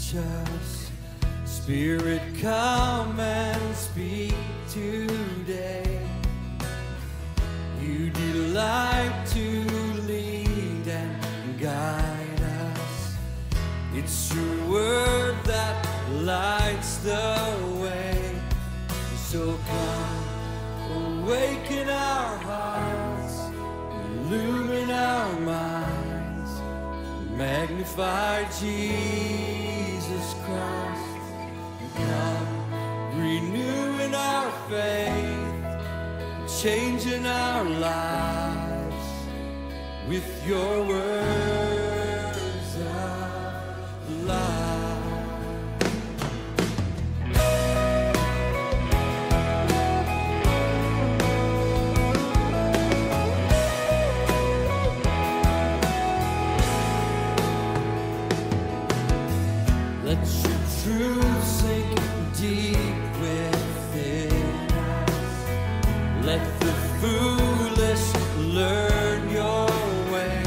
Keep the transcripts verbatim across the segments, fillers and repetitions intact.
teach us. Spirit, come and speak today. You delight to lead and guide us. It's your word that lights the way. So come, awaken our hearts, illumine our minds, magnify Jesus Christ. Come, renewing our faith, changing our lives with your words of life. Let your truth sink deep within us. Let the foolish learn your way.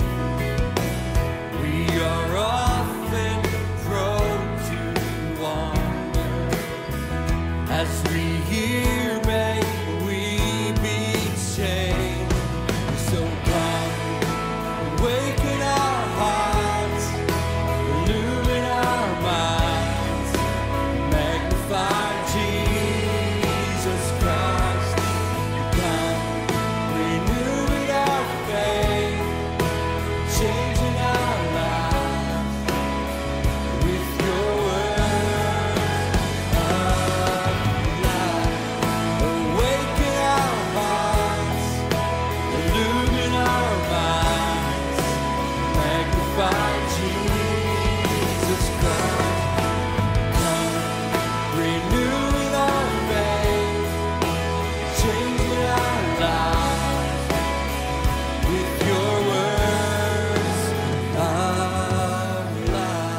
We are often prone to wander. As we hear, may we be changed. So come, awaken our hearts, illumine our minds, magnify Jesus Christ. Come, renewing our faith, changing our lives with your words of life. Awaken our hearts, illumine our minds, magnify Jesus Christ. Come, renewing our faith, changing our lives with your words of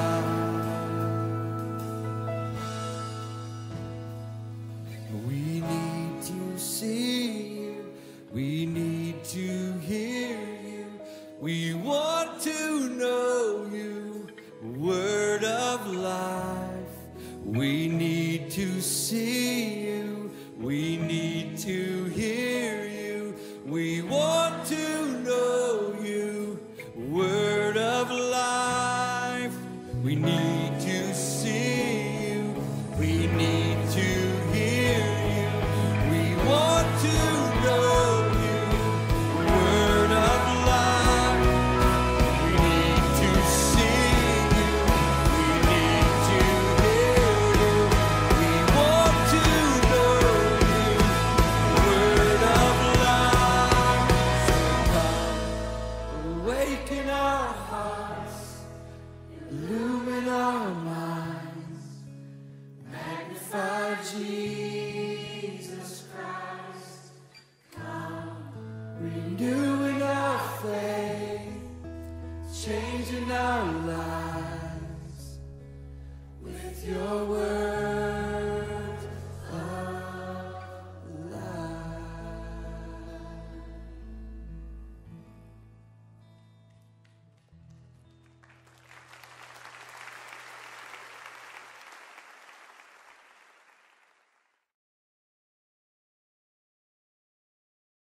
life. We need to see you, we need to hear you, we want to know you, word of life. We need to see you, we need to hear you, we want to know you, word of life. We need to see you, we need to hear you, we want to know you, word of life. We need to see you, we need to hear you, we want to know you, word of life. So come, awaken our hearts, illumine our minds, magnify Jesus Christ. Come, renewing our faith, changing our lives with your word.